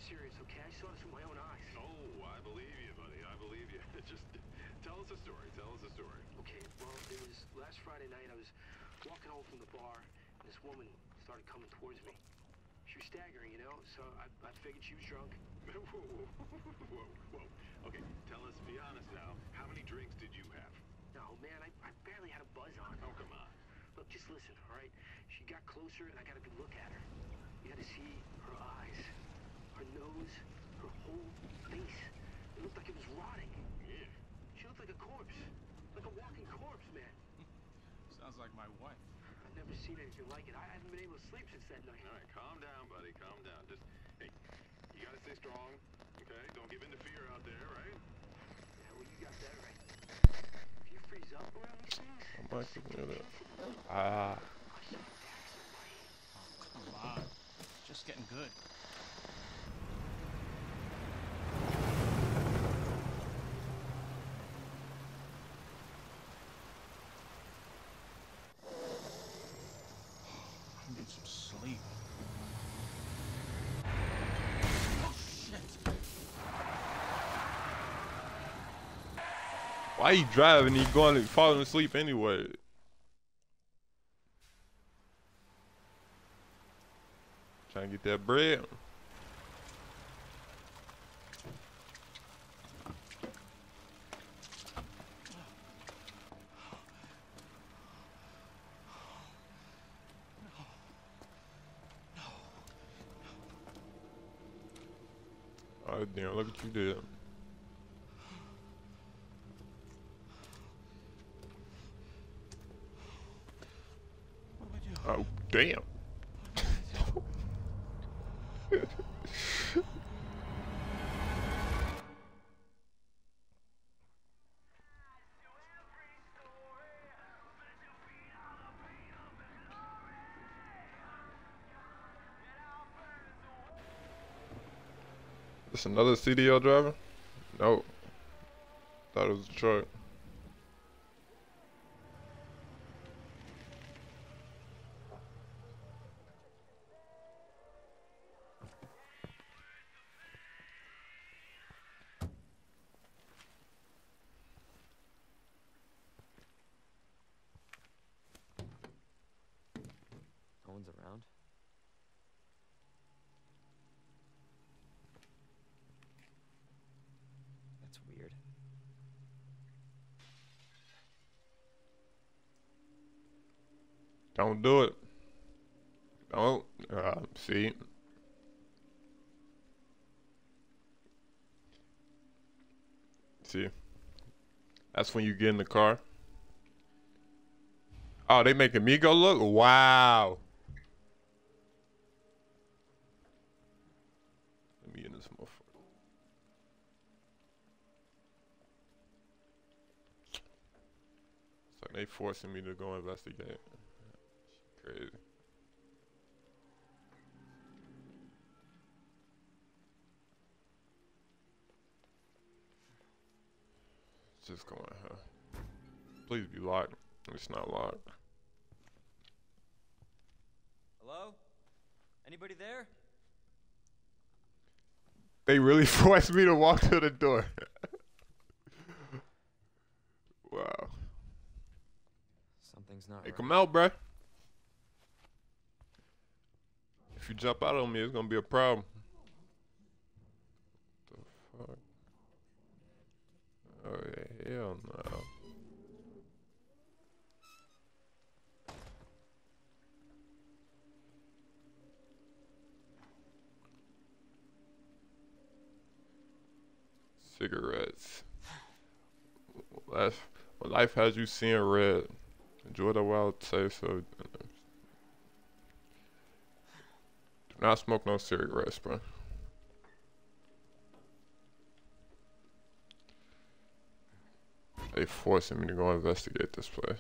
serious, okay? I saw this with my own eyes. Oh, I believe you, buddy. I believe you. Just tell us a story. Tell us a story. Okay, well, it was last Friday night. I was walking home from the bar, and this woman started coming towards me. She was staggering, you know, so I figured she was drunk. Whoa, whoa, whoa. Okay, tell us, be honest now. How many drinks did you have? No, man, I barely had a buzz on. Oh, come on. Look, just listen, all right? She got closer, and I got a good look at her. You had to see her eyes, her nose, her whole face. It looked like it was rotting. Yeah. She looked like a corpse. Like a walking corpse, man. Sounds like my wife. I've never seen anything like it. I haven't been able to sleep since that night. All right, calm down, buddy. Calm down. Just, hey, you gotta stay strong, okay? Don't give in to fear out there, right? Yeah, well, you got that right. If you freeze up around these things, Ah. Come on. It's just getting good. I need some sleep. Oh, shit. Why you driving? He going and falling asleep anyway. Trying to get that bread. Oh damn! Look what you did. What do I do? Oh damn! It's another CDL driver? No. Thought it was a truck. No one's around. That's weird. Don't do it. Don't. See? See? That's when you get in the car. Oh, they making me go look? Wow. Let me in this motherfucker. It's like they forcing me to go investigate. Crazy. It's just going, huh? Please be locked. It's not locked. Hello? Anybody there? They really forced me to walk to the door. Wow. Something's not Hey, right. come out, bruh. If you jump out on me, it's gonna be a problem. What the fuck? Oh yeah, hell no. Cigarettes. Life has you seeing red. Enjoy the wild taste. So, do not smoke no cigarettes, bro. They forcing me to go investigate this place.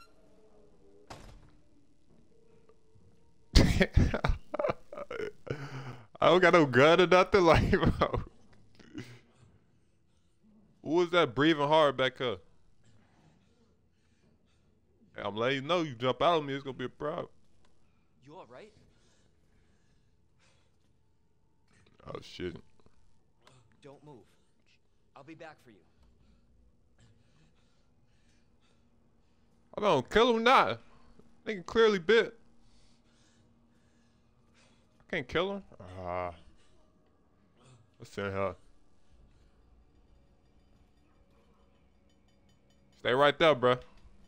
I don't got no gun or nothing, like, bro. Who was that breathing hard back up? Hey, I'm letting you know, you jump out on me, it's gonna be a problem. You alright? Oh shit. Don't move. I'll be back for you. I don't kill him not. Nigga clearly bit. I can't kill him. Let's send her. Stay right there, bruh.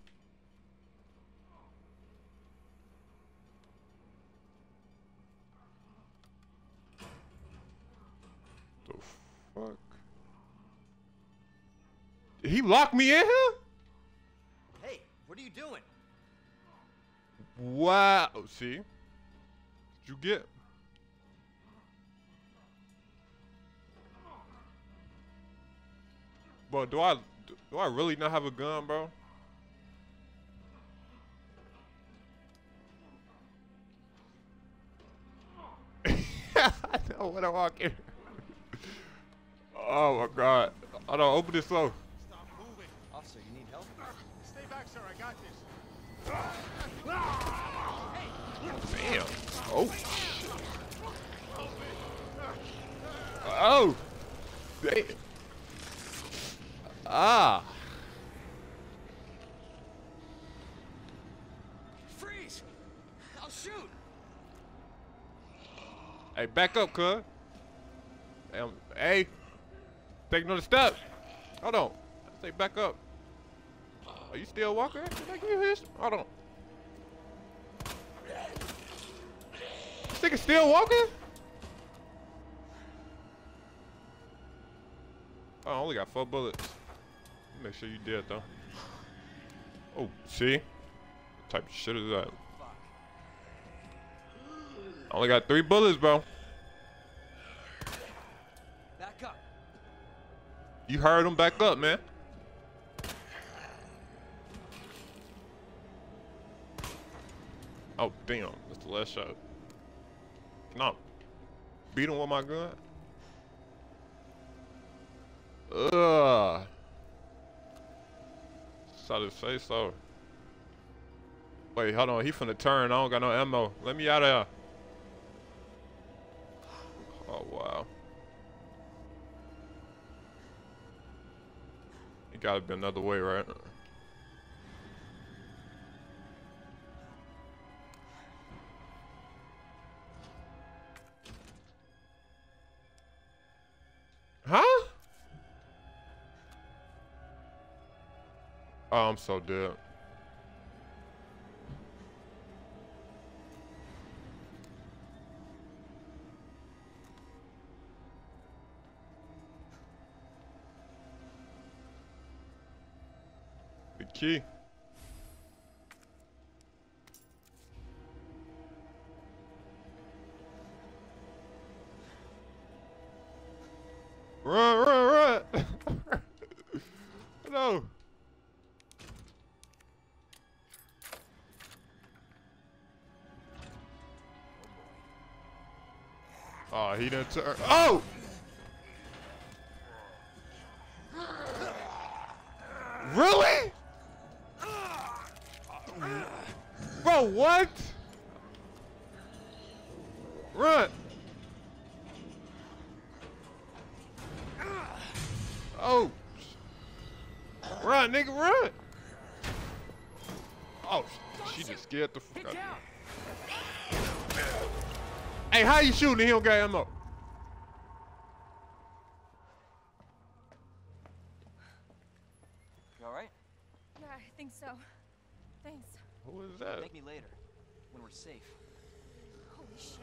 The fuck? Did he lock me in here? Hey, what are you doing? Wow. See? What'd you get? Bro, do I really not have a gun, bro? I know when I walk in. Oh my god. I don't open this slow. Stop moving. Officer, you need help? Stay back, sir. I got this. Damn. Oh. Oh. Damn. Ah. Freeze! I'll shoot! Hey, back up, cuz. Hey. Take another step. Hold on. I say back up. Are you still walking? Like you hit? Hold on. This nigga still walking? Oh, I only got 4 bullets. Make sure you dead though. Oh, see? What type of shit is that? I only got 3 bullets, bro. Back up. You heard him, back up, man. Oh, damn. That's the last shot. No. Beat him with my gun. Ugh. Saw his face though. Wait, hold on. He finna turn. I don't got no ammo. Let me out of here. Oh, wow. It gotta be another way, right? Huh? Oh, I'm so dead. The key. Run, run, run! No. Oh, he didn't turn. Oh! Really? Bro, what? Run. Oh. Run, nigga, run. Oh, she just scared the fuck out of me. Hey, how you shooting? He don't got ammo. You alright? Yeah, I think so. Thanks. Who is that? Thank me later, when we're safe. Holy shit.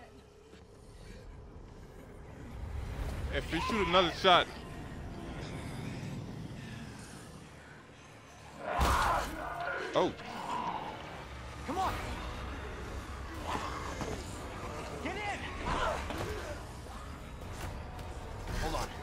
If he shoot another shot. Oh. Come on! Get in! Hold on.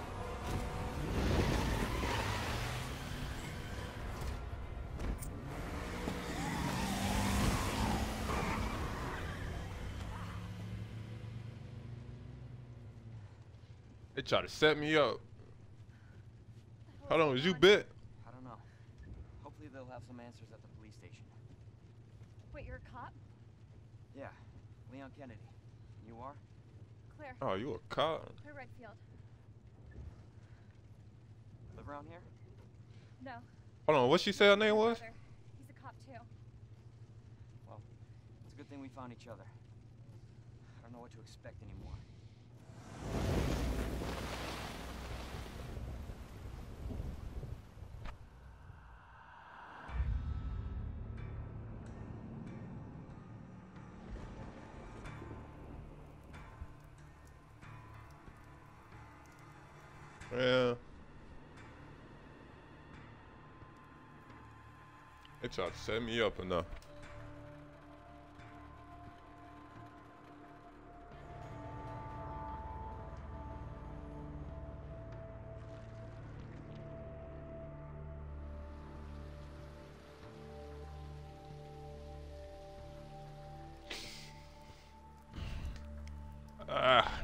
They try to set me up. Hold on, was you bit? I don't know. Hopefully they'll have some answers at the police station. Wait, you're a cop? Yeah, Leon Kennedy. You are? Claire. Oh, you a cop? Claire Redfield. Live around here? No. Hold on, what she said her name My was? brother. He's a cop too. Well, it's a good thing we found each other. I don't know what to expect anymore. Yeah. They tried to set me up enough. Ah.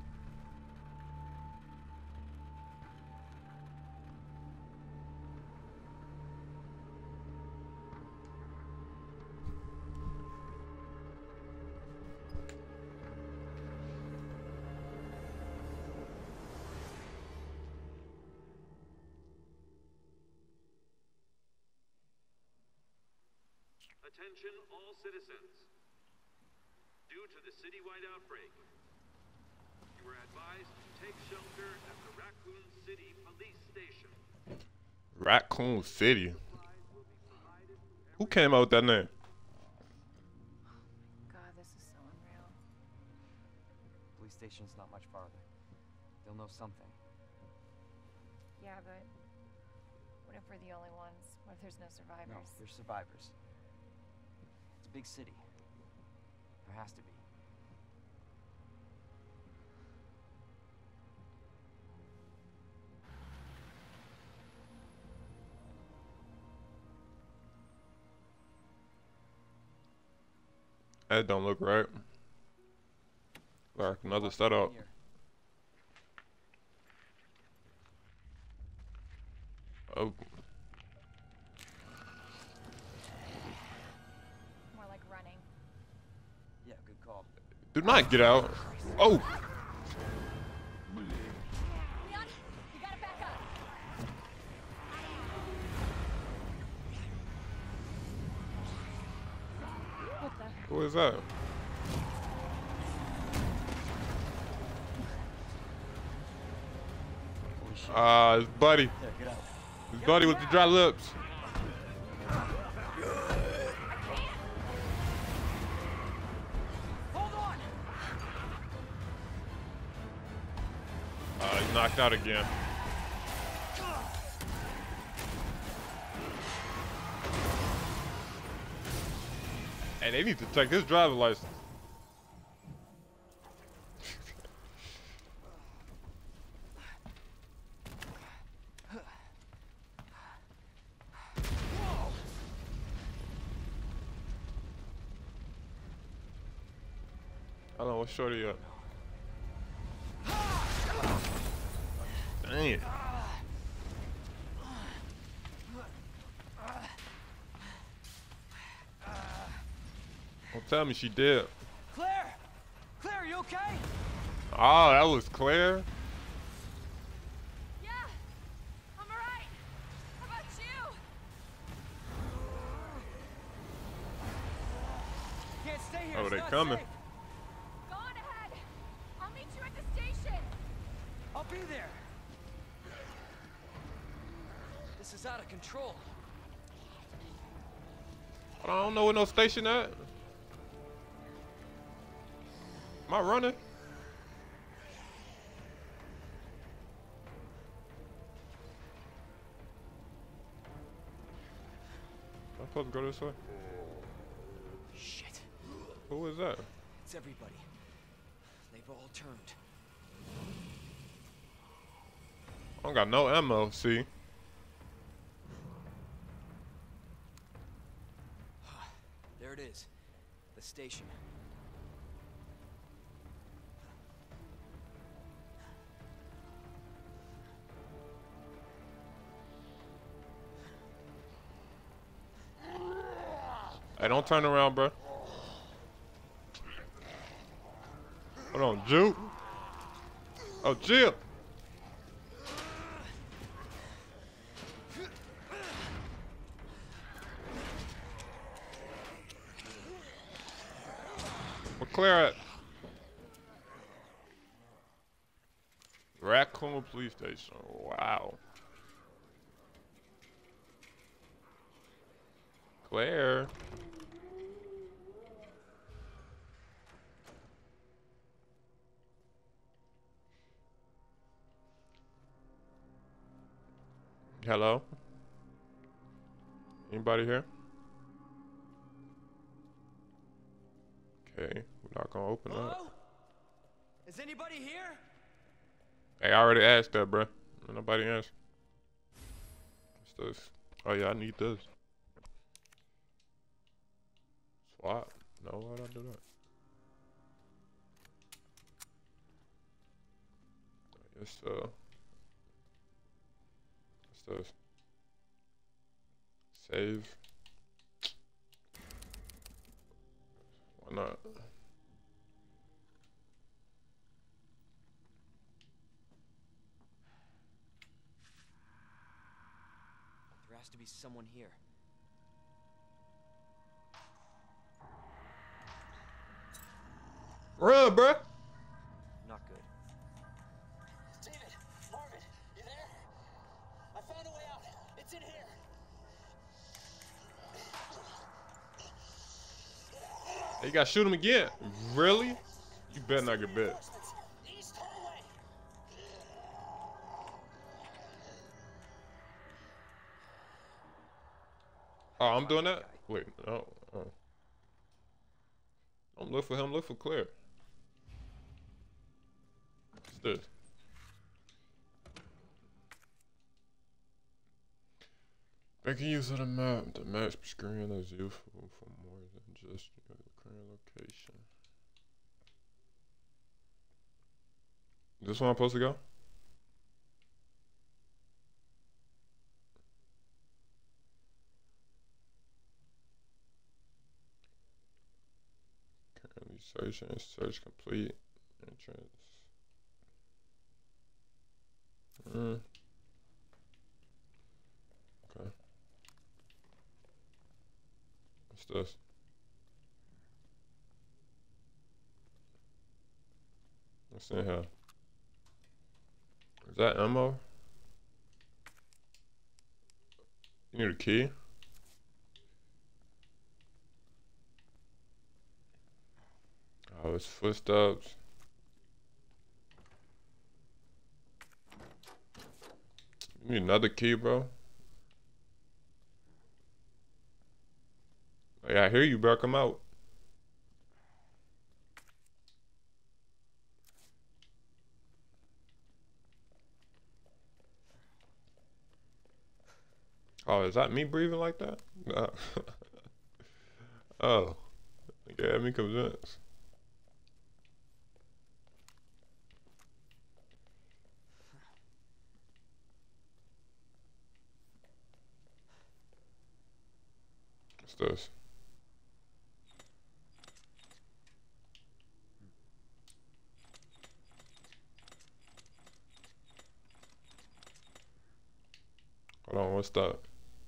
Attention all citizens. Due to the citywide outbreak, you are advised to take shelter at the Raccoon City Police Station. Raccoon City. Who came out with that name? God, this is so unreal. Police station's not much farther. They'll know something. Yeah, but what if we're the only ones? What if there's no survivors? No, there's survivors. It's a big city. There has to be. That don't look right. Like another setup. Here. Oh, More like running. Yeah, good call. do not get out. Oh, Leon, you gotta back up. What the? who is that? Holy shit. His buddy. There, get out. His buddy with the dry lips. Hold on! He's knocked out again. Hey, they need to check his driver's license. I don't know what shorty up. Dang it. Don't tell me she did. Claire! Claire, you okay? Oh, that was Claire. Yeah, I'm alright. How about you? Can't stay here. Oh, it's they not coming. safe. Go on ahead. I'll meet you at the station. I'll be there. This is out of control. I don't know where no station at. Am I running? Am I supposed to go this way? Shit. Who is that? It's everybody. They've all turned. I don't got no ammo, see? There it is. The station. Hey, don't turn around, bro. Hold on, juke. Oh, chill. We're clear at Raccoon Police Station. Wow. Claire. Hello? Anybody here? Okay, we're not gonna open Hello? up. Is anybody here? Hey, I already asked that, bruh. Nobody answered. What's this? Oh yeah, I need this. Swap? No, why would I do that? Yes, what's this? Save. Why not? There has to be someone here. Run, bruh! Not good. David, Marvin, you there? I found a way out. It's in here. Hey, you gotta shoot him again. Really? You better not get bit. East hallway. Oh, I'm doing that? Wait, no. Oh. Don't look for him, look for Claire. What's this? Making use of the map. The map screen is useful for more than just your current location. This one I'm supposed to go? Currently searching. Search complete. Entrance. Okay. What's this? What's in here? Is that ammo? You need a key? Oh, it's footsteps. You need another key, bro? Hey, I hear you, bro. Come out. Oh, is that me breathing like that? No. Oh. You had me convinced. What's this? Hold on, what's that?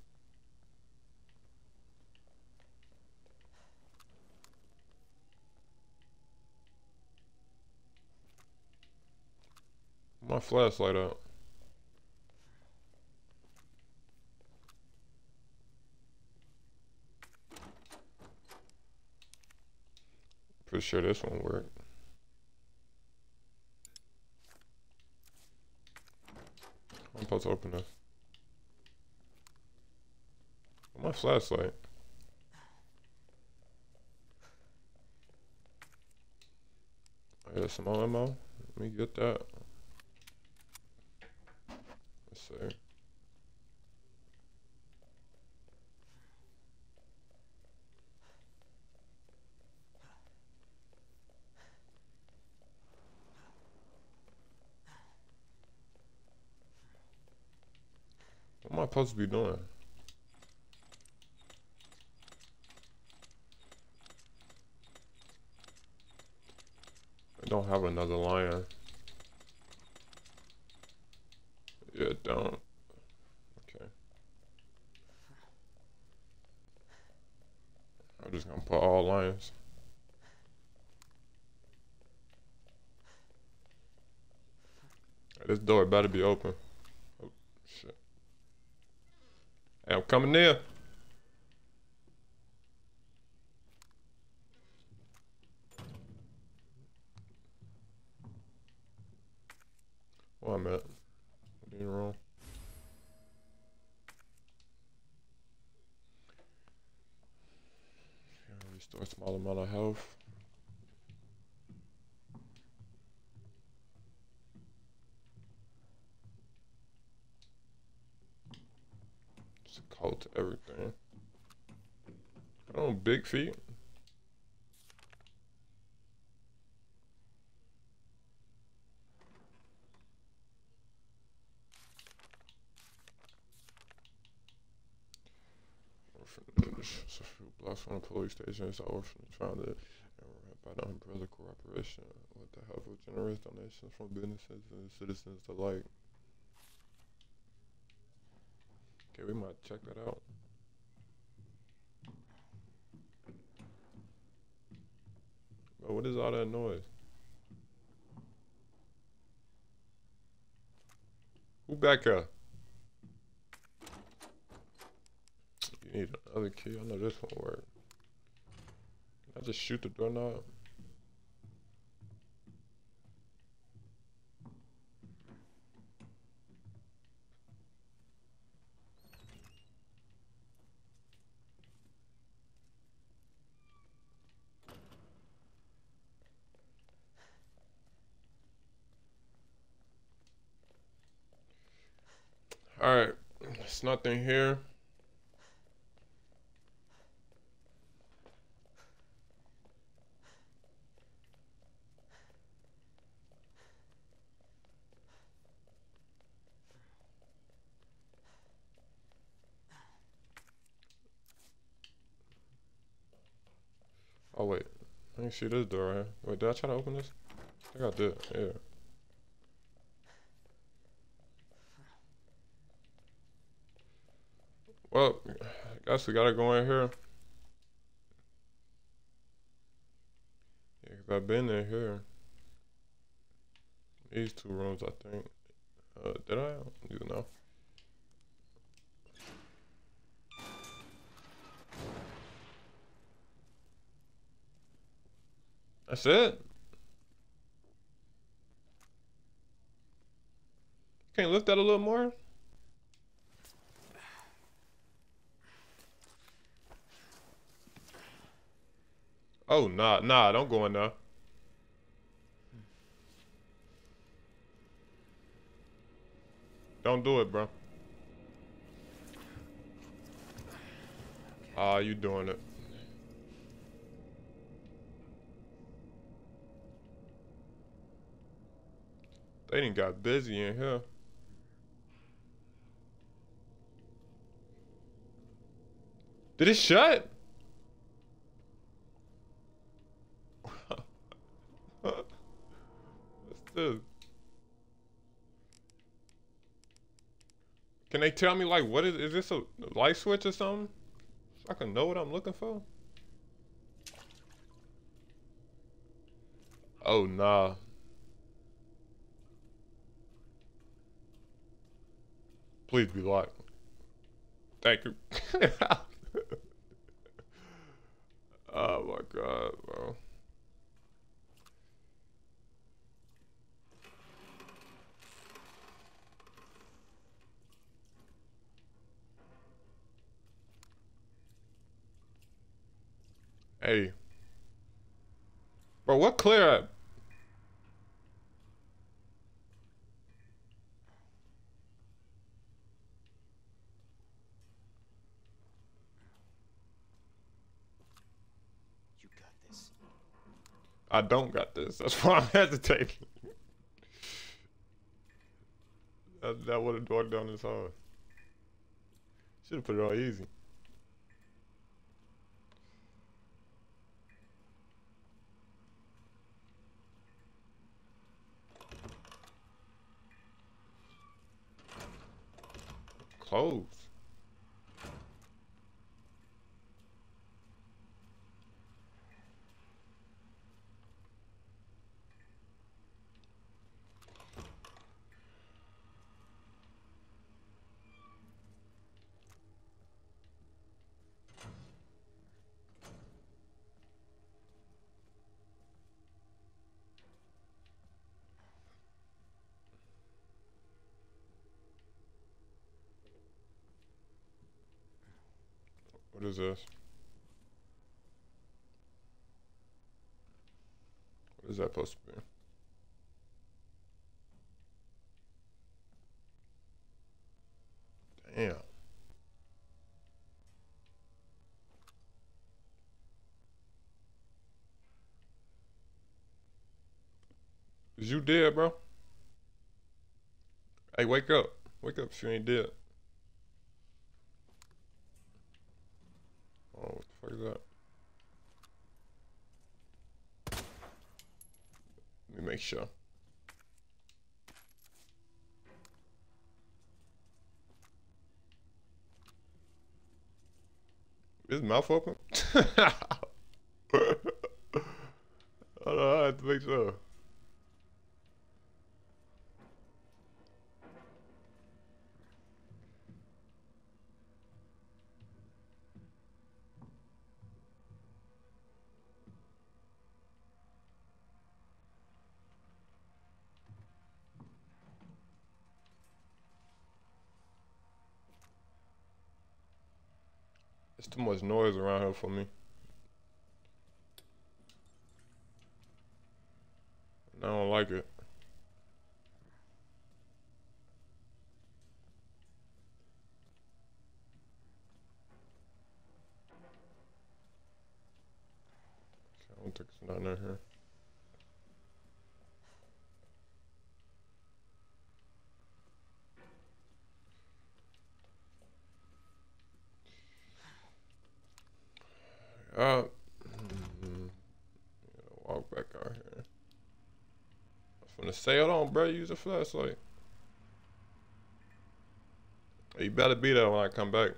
My flashlight out. Pretty sure this won't work. I'm supposed to open this. My flashlight. I got some more ammo. Let me get that. Let's see. What am I supposed to be doing? I don't have another lion. This door better be open. Oh, shit. Hey, I'm coming in. Where I'm at? What did wrong? Restore small amount of health. It's a cult to everything. Oh, big feet. Orphanage. It's a few blocks from the police station. It's an orphanage founded and run by the Umbrella Corporation with the help of generous donations from businesses and citizens alike. Okay, we might check that out. But what is all that noise? Who back here? You need another key. I know this won't work. Can I just shoot the doorknob? Alright, there's nothing here. Oh wait, I didn't see this door right here. Wait, did I try to open this? I think I did, yeah. Well, I guess we gotta go in here. Yeah, 'cause I've been in here. These two rooms, I think. Did I? I don't even know. That's it? Can't lift that a little more? Oh, nah, don't go in there. Don't do it, bro. Ah, you doing it. They done got busy in here. Did it shut? What's this? Can they tell me, like, what is this a light switch or something? So I can know what I'm looking for? Oh, nah. Please be locked. Thank you. Oh my God, bro. Hey. Bro, what clear at? You got this. I don't got this. That's why I'm hesitating. That would have walked down this hard. Should have put it on easy. Close. What is this? What is that supposed to be? Damn. Is you dead, bro? Hey, wake up. Wake up if you ain't dead. Oh, what the fuck is that? Let me make sure. Is his mouth open? Hold on, I have to make sure. There's too much noise around here for me. I don't like it. Okay, I don't think it's nothing in here. Walk back out here. I was finna say, hold on, bro, use a flashlight. You better be there when I come back.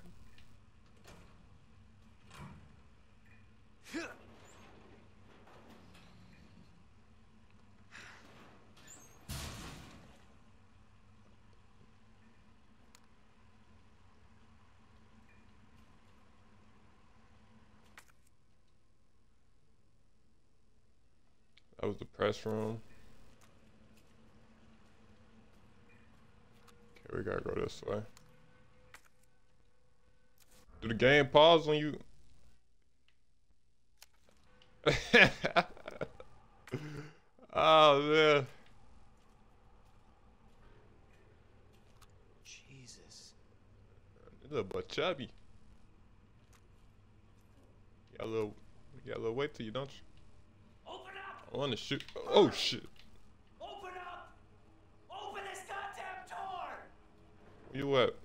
That was the press room. Okay, we gotta go this way. Do the game pause when you... Oh, man. Jesus. You look but chubby. You got a little weight to you, don't you? Open up! I wanna shoot. Oh, shit. Open up! Open this goddamn door! Where you at?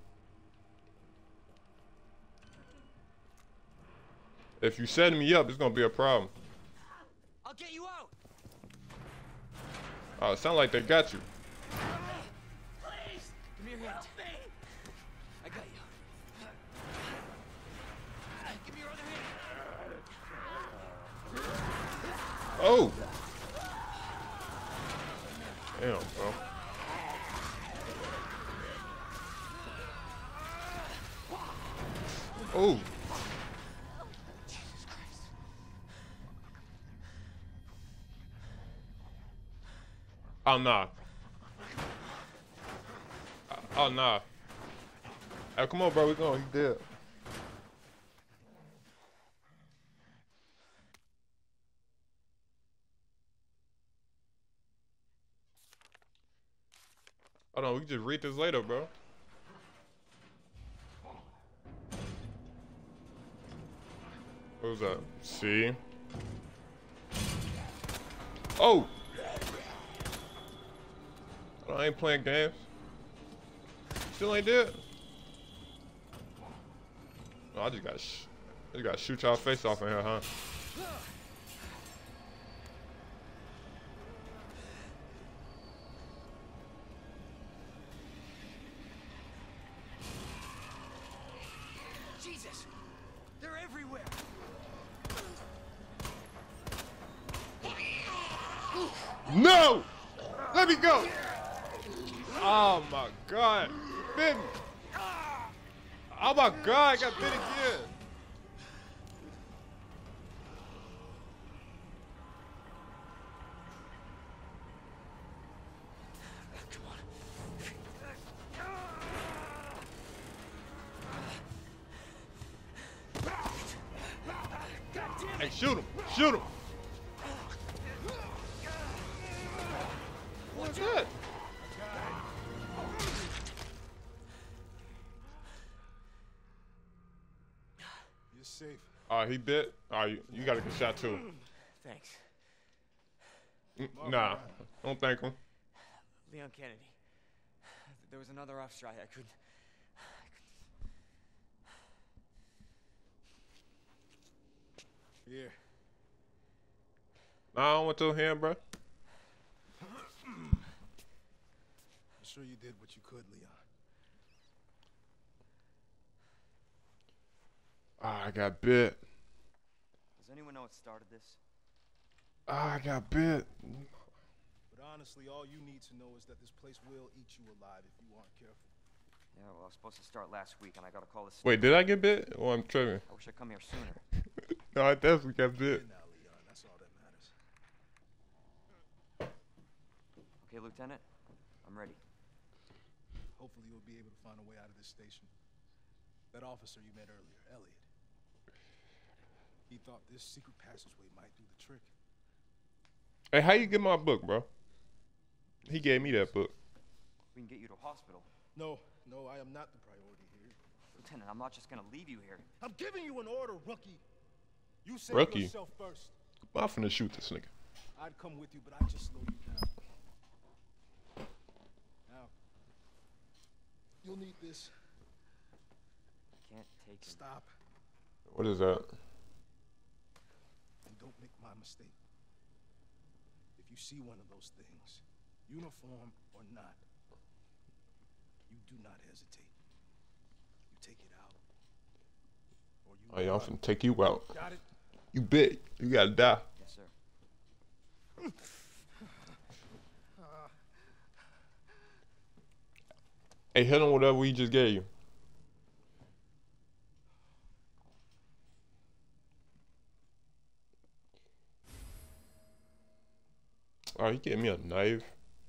If you setting me up, it's gonna be a problem. I'll get you out! Oh, it sound like they got you. Please! Give me your hand. Help me! I got you. Give me your other hand. Oh! Damn, bro. Oh! Oh, nah. Oh, nah. Hey, come on, bro. We going. He's dead. Hold on. We can just read this later, bro. What was that? C. Oh! I ain't playing games. Still ain't dead. Oh, I just gotta shoot y'all face off in here, huh? Jesus! They're everywhere! No! Let me go! Oh my God! Bit me! Oh my God! I got bit again! Come on. Shoot him! Shoot him! What's that? You're safe. He bit. You gotta get shot too. Thanks. Nah, don't thank him. Leon Kennedy. There was another off strike. I couldn't. Here. Nah, I don't want your hand, bro. I'm sure you did what you could, Leon. I got bit. Does anyone know what started this? I got bit. But honestly, all you need to know is that this place will eat you alive if you aren't careful. Yeah, well, I was supposed to start last week, and I got a call this. Wait, did I get bit? Oh, I'm tripping. I wish I'd come here sooner. No, I definitely got bit. Now, Leon, that's all that matters. Okay, Lieutenant, I'm ready. Hopefully you'll be able to find a way out of this station. That officer you met earlier, Elliot. He thought this secret passageway might do the trick. Hey, how you get my book, bro? He gave me that book. We can get you to a hospital. No, I am not the priority here. Lieutenant, I'm not just gonna leave you here. I'm giving you an order, rookie. You save Rookie? yourself first. I'm finna shoot this nigga. I'd come with you, but I'd just slow you down. Now, you'll need this. Can't take him. Stop What is that? and don't make my mistake. If you see one of those things, uniform or not, you do not hesitate. You take it out. Or you Oh, yeah, I'm run. finna take you out. Got it? You bit. You gotta die. Yes, sir. Hey, hit him whatever we just gave you. Oh, he gave me a knife.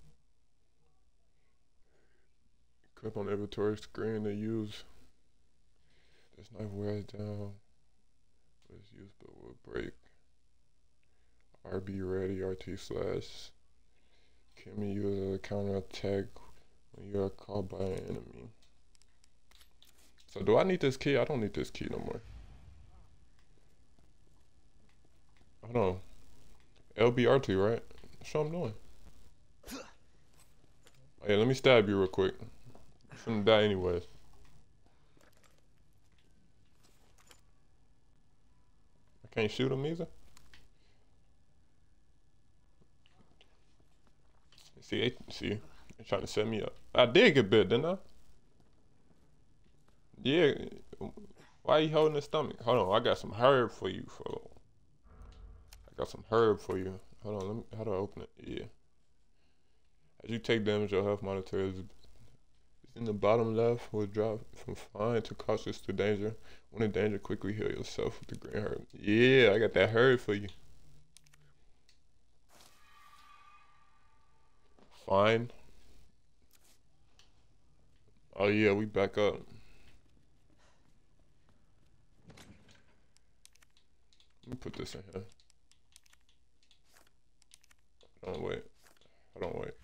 Click on the inventory screen to use. This knife wears down. When it's used but will break. RB ready, RT slash. Can be used as a counterattack when you are caught by an enemy. So do I need this key? I don't need this key no more. Hold on. LBRT, right? That's what I'm doing. Oh, yeah, let me stab you real quick. I'm finna die anyways. I can't shoot him either. See, they're trying to set me up. I did get bit, didn't I? Yeah. Why are you holding his stomach? Hold on, I got some herb for you, fool. I got some herb for you. Hold on, let me, how do I open it? Yeah. As you take damage, your health monitor is in the bottom left. Will drop from fine to cautious to danger. When in danger, quickly heal yourself with the green herb. Yeah, I got that herb for you. Fine. Oh yeah, we back up. Let me put this in here. Hold on, wait. Hold on, wait.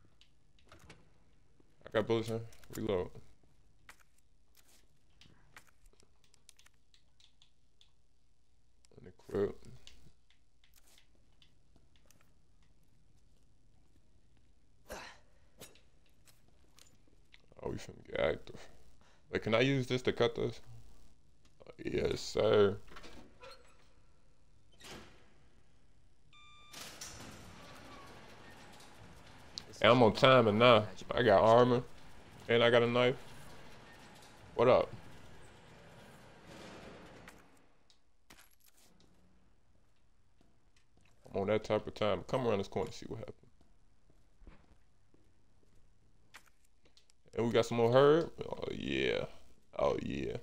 I got bullets in. Reload. And equip. Oh, we finna get active. Wait, can I use this to cut this? Oh, yes, sir. Hey, I'm on timing now. I got armor. And I got a knife. What up? I'm on that type of time. Come around this corner and see what happens. And we got some more herb. Oh yeah. Oh yeah.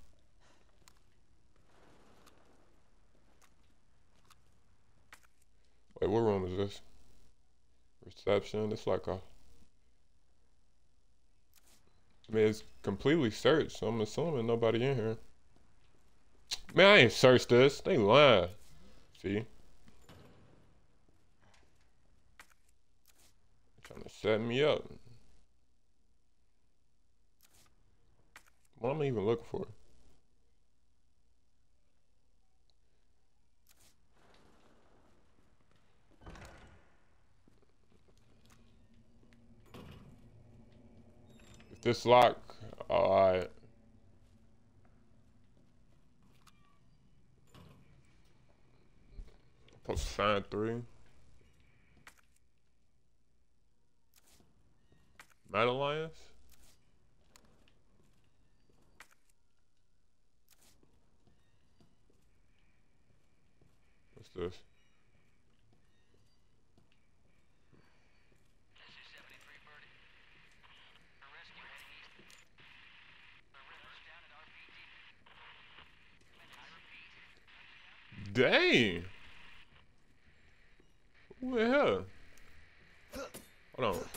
Wait, what room is this? Reception. It's like a. I mean, it's completely searched, so I'm assuming nobody in here. Man, I ain't searched this. They lying. See? Trying to set me up. What am I even looking for? If this lock, alright. Supposed to find 3. Metal Alliance? What's this? Dang! Who the hell? Hold on.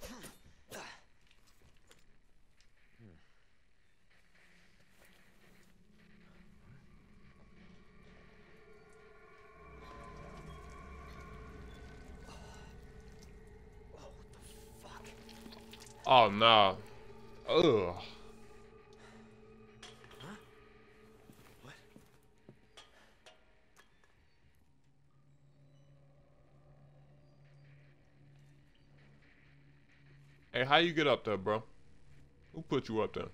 Oh nah. Ugh. Hey, how you get up there, bro? Who put you up there?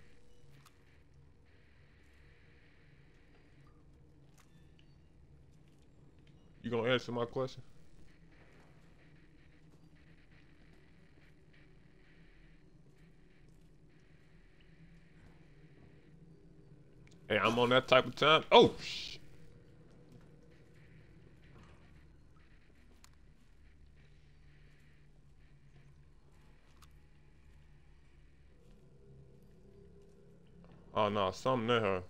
You gonna answer my question? Hey, I'm on that type of time. Oh, shh. Oh no, something in her.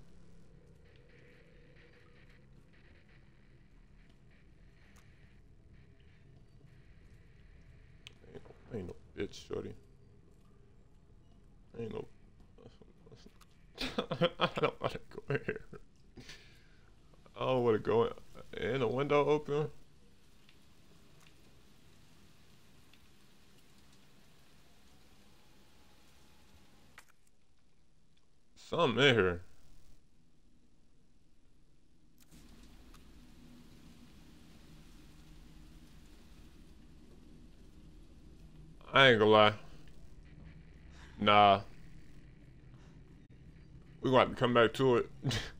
Ain't no bitch, shorty. Ain't no. I don't want to go in here. I don't want to go in. Ain't the window open? Something in here. I ain't gonna lie. Nah. We're gonna have to come back to it.